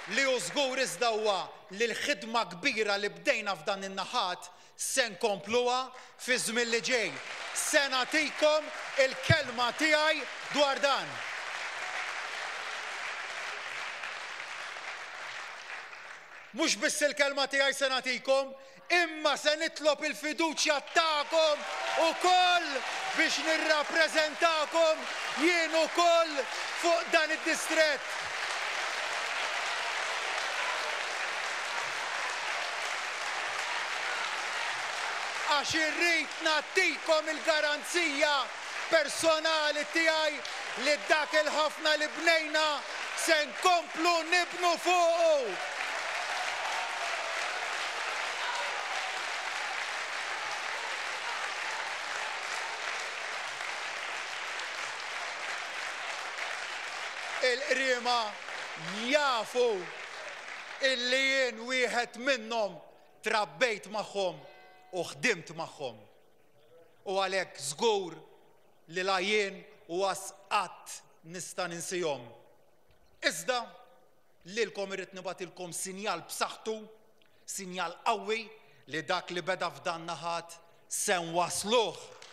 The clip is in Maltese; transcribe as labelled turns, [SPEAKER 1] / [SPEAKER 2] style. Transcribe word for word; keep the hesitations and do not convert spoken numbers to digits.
[SPEAKER 1] li hu żgur iżda huwa li l-ħidma kbira li bdejna f'dan in-naħat se nkompluha fi żmien li ġej. Se nagħtikom il-kelma tiegħi dwar dan. Mhux biss il-kelma tiegħi se nagħtikom, imma se nitlob il-fiduċja tagħkom ukoll biex nirrappreżentakom jien ukoll fuq dan id-distrett. Għax irrid nagħtikom il-garanzija personali tiegħi li dak il-ħafna li bnejna se nkomplu nibnu fuqu. Il-qriema jafu illi jien wieħed minnhom trabbejt magħhom u ħdimt magħhom. U għalhekk żgur li la jien u qatt nista' ninsihom. Iżda lilkom irrid nibgħatilkom sinjal b'saħħtu, sinjal qawwi li dak li beda f'dan naħat se nwasluh.